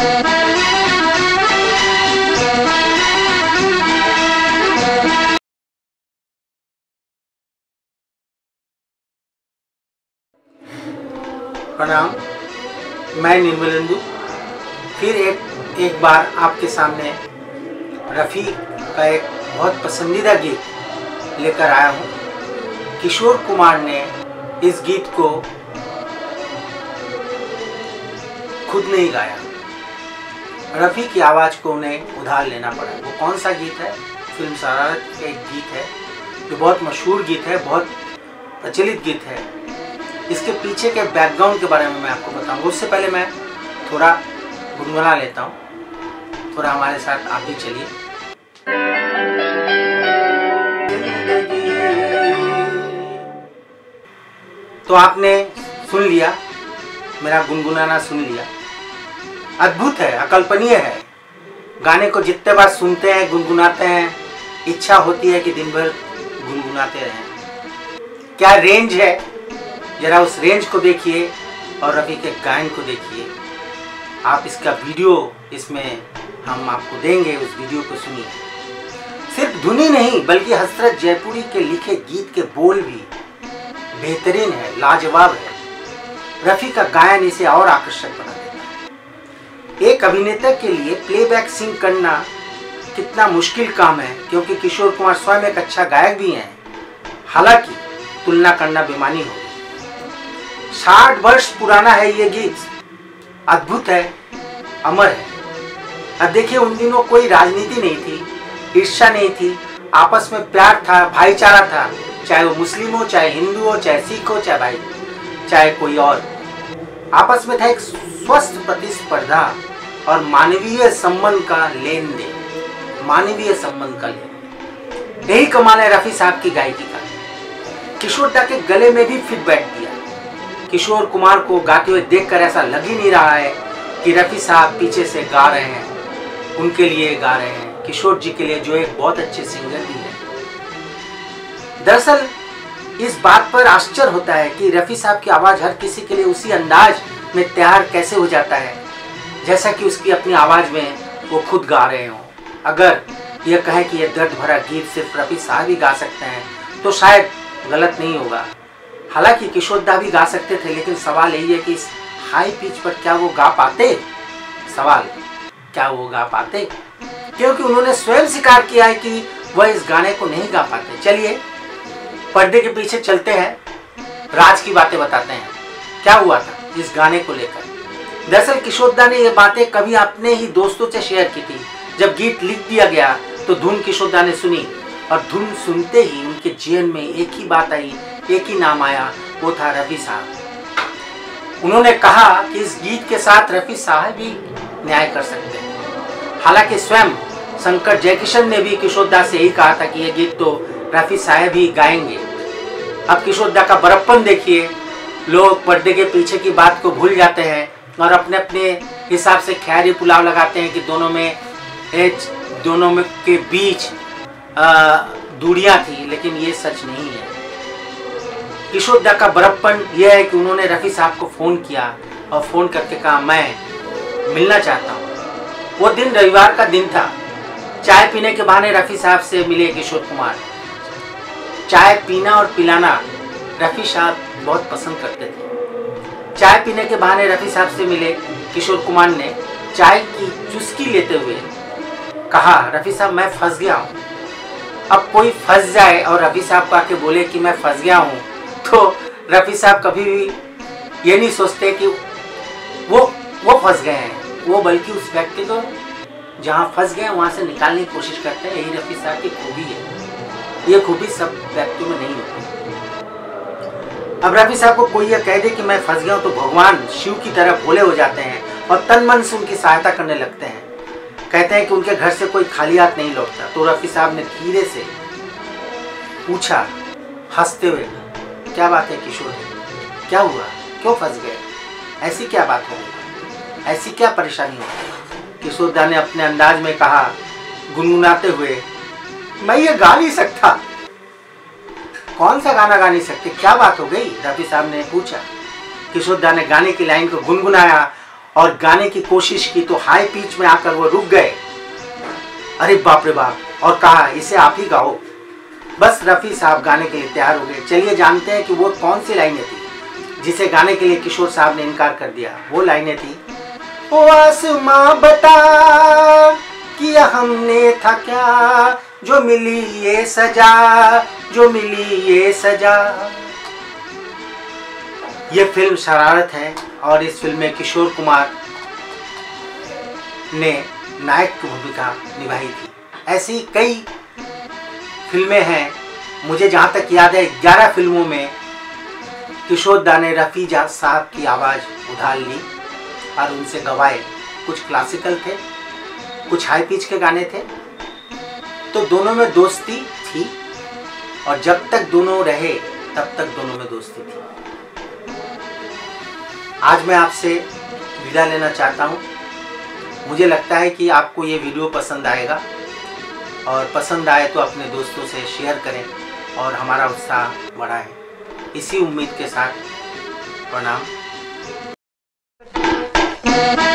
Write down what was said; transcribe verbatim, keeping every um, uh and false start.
प्रणाम, मैं निर्मलेंदु फिर एक एक बार आपके सामने रफ़ी का एक बहुत पसंदीदा गीत लेकर आया हूँ। किशोर कुमार ने इस गीत को खुद नहीं गाया, रफ़ी की आवाज़ को उन्हें उधार लेना पड़ा। वो कौन सा गीत है? फिल्म शरारत का एक गीत है जो बहुत मशहूर गीत है, बहुत प्रचलित गीत है। इसके पीछे के बैकग्राउंड के बारे में मैं आपको बताऊंगा। उससे पहले मैं थोड़ा गुनगुना लेता हूँ, थोड़ा हमारे साथ आप भी चलिए। तो आपने सुन लिया, मेरा गुनगुनाना सुन लिया। अद्भुत है, अकल्पनीय है। गाने को जितने बार सुनते हैं, गुनगुनाते हैं, इच्छा होती है कि दिन भर गुनगुनाते रहें। क्या रेंज है, जरा उस रेंज को देखिए और रफ़ी के गायन को देखिए। आप इसका वीडियो इसमें हम आपको देंगे, उस वीडियो को सुनिए। सिर्फ धुनी नहीं बल्कि हसरत जयपुरी के लिखे गीत के बोल भी बेहतरीन है, लाजवाब है। रफ़ी का गायन इसे और आकर्षक बना देता है। एक अभिनेता के लिए प्लेबैक सिंग करना कितना मुश्किल काम है, क्योंकि किशोर कुमार स्वयं एक अच्छा गायक भी हैं। हालांकि तुलना करना बेमानी होगी। साठ वर्ष पुराना है ये गीत, अद्भुत है, अमर है। अब देखिए, उन दिनों कोई राजनीति नहीं थी, ईर्ष्या नहीं थी, आपस में प्यार था, भाईचारा था। चाहे वो मुस्लिम हो, चाहे हिंदू हो, चाहे सिख हो, चाहे भाई चाहे कोई और, आपस में था एक स्वस्थ प्रतिस्पर्धा और मानवीय संबंध का लेन देन, मानवीय संबंध का लेन। यही कमाल है रफ़ी साहब की गायकी का। किशोर दा के गले में भी फिट बैठ दिया। किशोर कुमार को गाते हुए देखकर ऐसा लग ही नहीं रहा है कि रफ़ी साहब पीछे से गा रहे हैं, उनके लिए गा रहे हैं, किशोर जी के लिए, जो एक बहुत अच्छे सिंगर भी हैं। दरअसल इस बात पर आश्चर्य होता है कि रफ़ी साहब की आवाज़ हर किसी के लिए उसी अंदाज में तैयार कैसे हो जाता है जैसा कि उसकी अपनी आवाज़ में वो खुद गा रहे हों। अगर यह कहें कि यह दर्द भरा गीत सिर्फ रफ़ी साहब ही गा सकते हैं तो शायद गलत नहीं होगा। हालांकि किशोर दा भी गा सकते थे, लेकिन सवाल यही है कि इस हाई पिच पर क्या वो गा पाते? सवाल, क्या वो गा पाते? क्योंकि उन्होंने स्वयं स्वीकार किया है कि वह इस गाने को नहीं गा पाते। चलिए पर्दे के पीछे चलते हैं, राज की बातें बताते हैं, क्या हुआ था इस गाने को लेकर। दरअसल किशोर दा ने ये बातें कभी अपने ही दोस्तों से शेयर की थी। जब गीत लिख दिया गया तो धुन किशोर दा ने सुनी, और धुन सुनते ही उनके जीवन में एक ही बात आई, एक ही नाम आया, वो था रफ़ी साहब। उन्होंने कहा कि इस गीत के साथ रफ़ी साहब भी न्याय कर सकते हैं। हालांकि स्वयं शंकर जयकिशन ने भी किशोर दा से यही कहा था कि ये गीत तो रफ़ी साहब ही गाएंगे। अब किशोर दा का बड़प्पन देखिए, लोग पर्दे के पीछे की बात को भूल जाते हैं और अपने अपने हिसाब से ख्याली पुलाव लगाते हैं कि दोनों में एज दोनों में के बीच दूरियां थी, लेकिन ये सच नहीं है। किशोर दा का बड़प्पन यह है कि उन्होंने रफ़ी साहब को फ़ोन किया और फ़ोन करके कहा, मैं मिलना चाहता हूँ। वो दिन रविवार का दिन था। चाय पीने के बहाने रफ़ी साहब से मिले किशोर कुमार। चाय पीना और पिलाना रफ़ी साहब बहुत पसंद करते थे। चाय पीने के बहाने रफ़ी साहब से मिले किशोर कुमार ने चाय की चुस्की लेते हुए कहा, रफ़ी साहब मैं फंस गया हूँ। अब कोई फंस जाए और रफ़ी साहब को आके बोले कि मैं फंस गया हूँ, तो रफ़ी साहब कभी भी ये नहीं सोचते कि वो वो फंस गए हैं, वो बल्कि उस व्यक्ति को जहाँ फंस गए वहाँ से निकालने की कोशिश करते हैं। यही रफ़ी साहब की खूबी है। ये खूबी सब व्यक्तियों में नहीं होती। अब रफ़ी साहब को कोई यह कह दे कि मैं फंस गया हूँ तो भगवान शिव की तरह भोले हो जाते हैं और तन मन से उनकी सहायता करने लगते हैं। कहते हैं कि उनके घर से कोई खाली हाथ नहीं लौटता। तो रफ़ी साहब ने धीरे से पूछा हंसते हुए, क्या बात है किशोर, क्या हुआ, क्यों फंस गए, ऐसी क्या बात हो गई, ऐसी क्या परेशानी हो गई? किशोर दा ने अपने अंदाज में कहा, गुनगुनाते हुए, मैं ये गा नहीं सकता। कौन सा गाना गा नहीं सकते, क्या बात हो गई? रफ़ी साहब ने पूछा। किशोर दा ने गाने की लाइन को गुनगुनाया और गाने की कोशिश की तो हाई पिच में आकर वो रुक गए। अरे बाप रे बाप, और कहा इसे आप ही गाओ। बस रफ़ी साहब गाने के लिए तैयार हो गए। चलिए जानते हैं कि वो कौन सी लाइनें थी जिसे गाने के लिए किशोर साहब ने इनकार कर दिया। वो लाइनें थी, ओ आसमां बता किया हमने था क्या, जो मिली ये सजा, जो मिली ये सजा। ये फिल्म शरारत है और इस फिल्म में किशोर कुमार ने नायक की भूमिका निभाई थी। ऐसी कई फिल्में हैं, मुझे जहाँ तक याद है ग्यारह फिल्मों में किशोर दा ने रफ़ी साहब की आवाज़ उधार ली और उनसे गवाए। कुछ क्लासिकल थे, कुछ हाई पिच के गाने थे, तो दोनों में दोस्ती थी और जब तक दोनों रहे तब तक दोनों में दोस्ती थी। आज मैं आपसे विदा लेना चाहता हूँ। मुझे लगता है कि आपको ये वीडियो पसंद आएगा और पसंद आए तो अपने दोस्तों से शेयर करें और हमारा उत्साह बढ़ाएं। इसी उम्मीद के साथ प्रणाम।